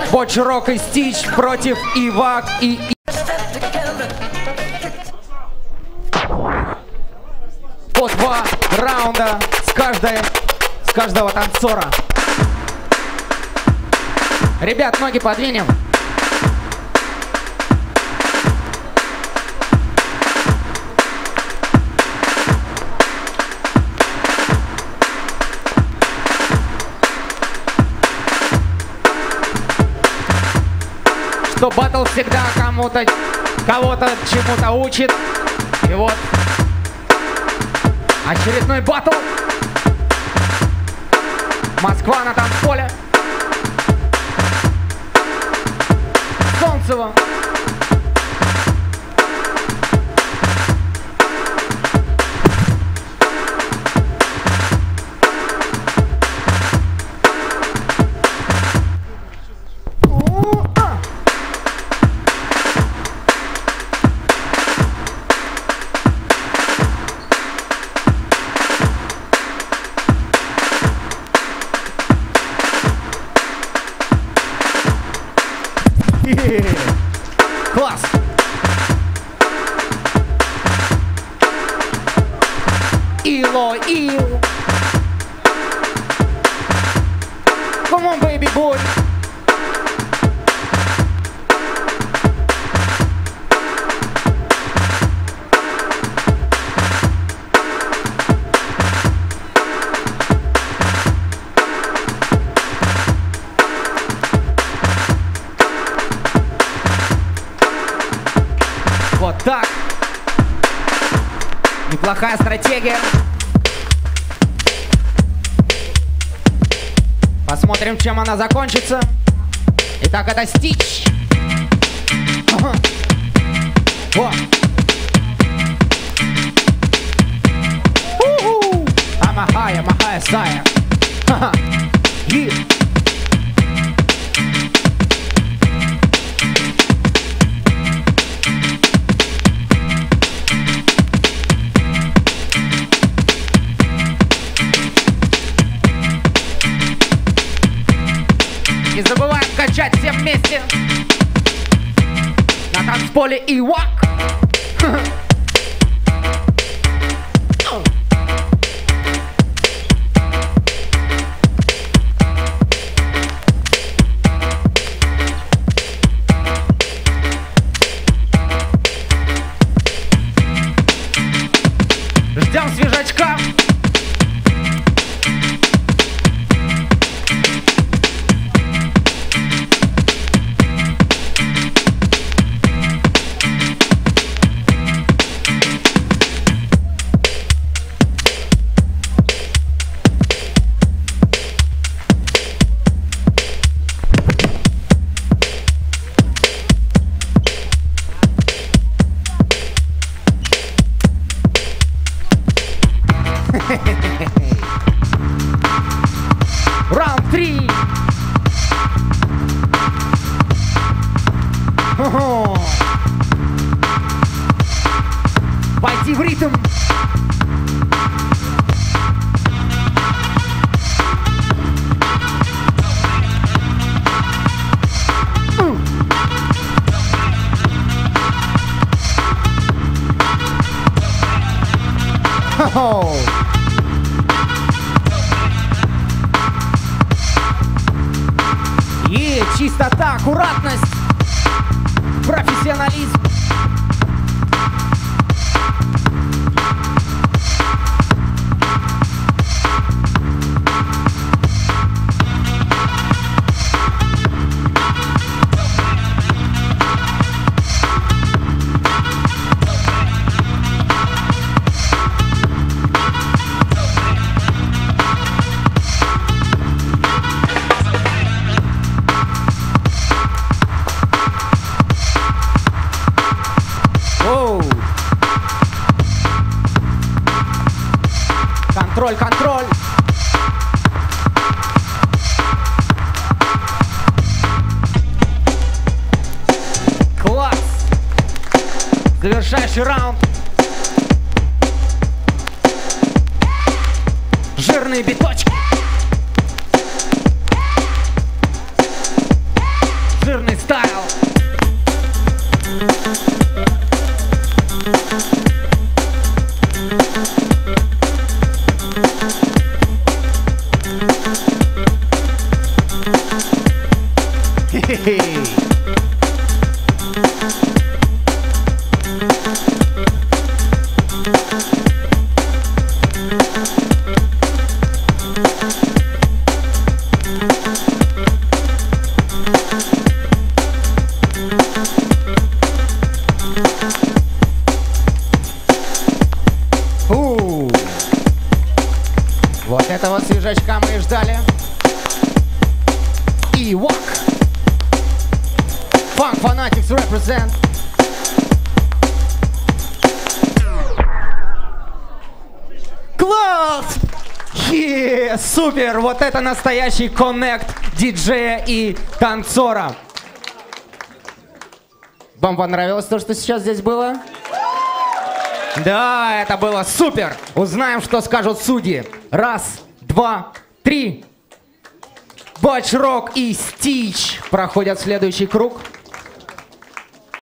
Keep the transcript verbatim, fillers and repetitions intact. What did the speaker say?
Боч-Рок и Стич против Ивак и... По два раунда с каждой, с каждого танцора. Ребят, ноги подвинем. Что батл всегда кому-то, кого-то чему-то учит. И вот очередной батл. Москва на танцполе. Солнцево. Класс! Ило, ил! Come on, baby boy! Вот так. Неплохая стратегия. Посмотрим, чем она закончится. Итак, это Стич. Ага. Вот. У-ху. I'm a high, I'm a high sire. Ха-ха. Yeah. Не забываем качать все вместе на танцполе Ивак. Ждем свежачка. Раунд три. Пойти в ритм. Хо-хо. И чистота, аккуратность, профессионализм. Контроль, контроль. Класс. Завершающий раунд. Жирные биточки. жирный стайл. Хе-хе-хе. У-у-у. Вот этого свежачка мы и ждали. И вак. Funk Fanatics represent. Класс! Хе, супер! Вот это настоящий коннект диджея и танцора. Вам понравилось то, что сейчас здесь было? Да, это было супер! Узнаем, что скажут судьи. Раз, два, три. Батч Рок и Стич проходят следующий круг.